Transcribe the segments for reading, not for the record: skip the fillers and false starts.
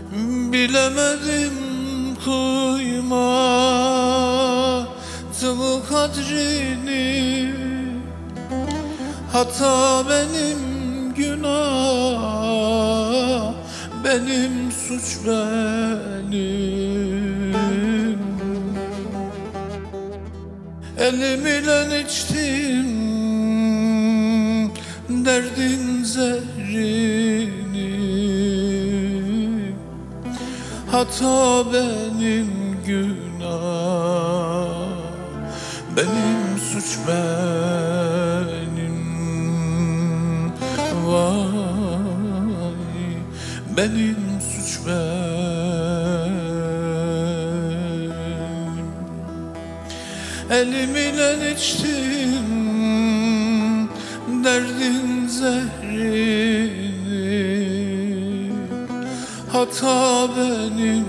Bilemedim kıymatını kadrini, hata benim, günah benim, suç benim. Elim ile içtim derdin zehrini, hata benim, günah benim, suç benim. Vay benim, suç benim. Elim ile içtim derdin zehrini, hata benim,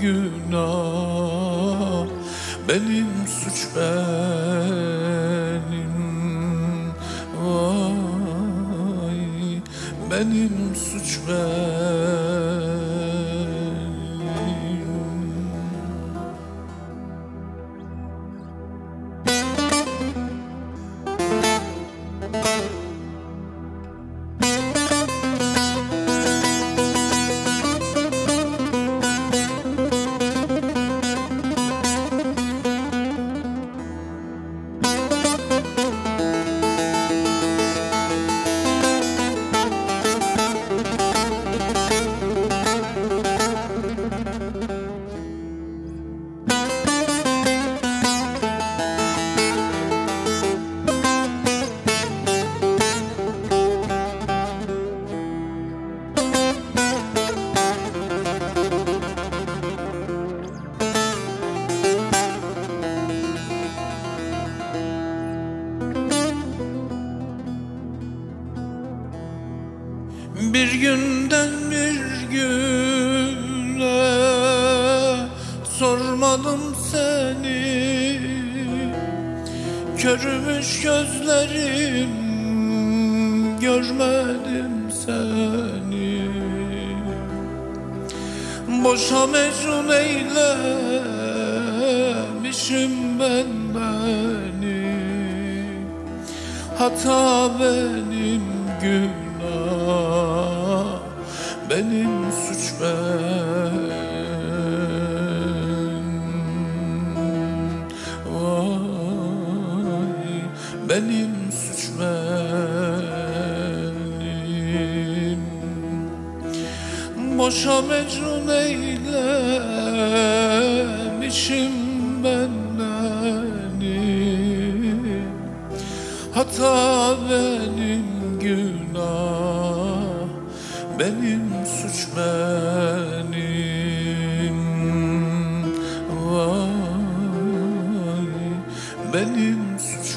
günah benim, suç benim. Vay benim, suç benim. Bir günden bir güne sormadım seni, körmüş gözlerim, görmedim seni. Boşa mecnun eylemişim ben beni, hata benim, günah benim, suç benim. Vay benim, suç benim. Boşa mecnun eylemişim ben beni, hata benim, günah benim, suç benim. Vay benim, suç